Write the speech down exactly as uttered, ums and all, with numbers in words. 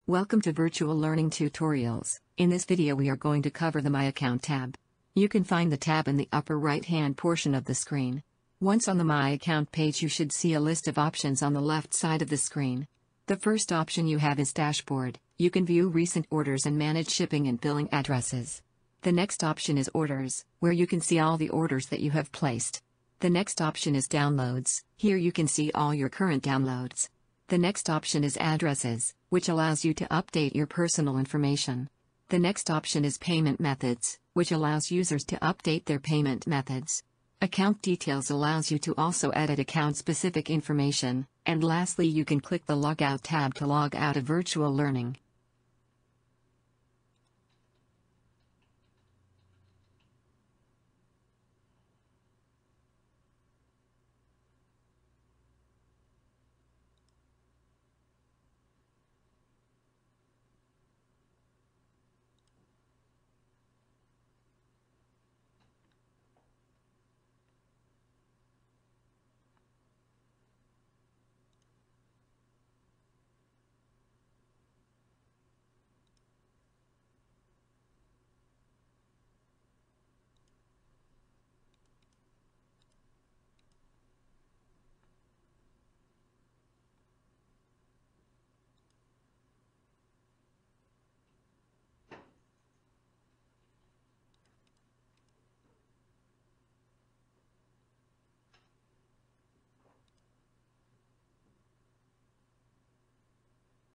Welcome to Virtual Learning Tutorials. In this video we are going to cover the My Account tab. You can find the tab in the upper right hand portion of the screen. Once on the My Account page you should see a list of options on the left side of the screen. The first option you have is Dashboard. You can view recent orders and manage shipping and billing addresses. The next option is Orders, where you can see all the orders that you have placed. The next option is Downloads. Here you can see all your current downloads. The next option is Addresses, which allows you to update your personal information. The next option is Payment Methods, which allows users to update their payment methods. Account Details allows you to also edit account-specific information. And lastly, you can click the Logout tab to log out of Virtual Learning.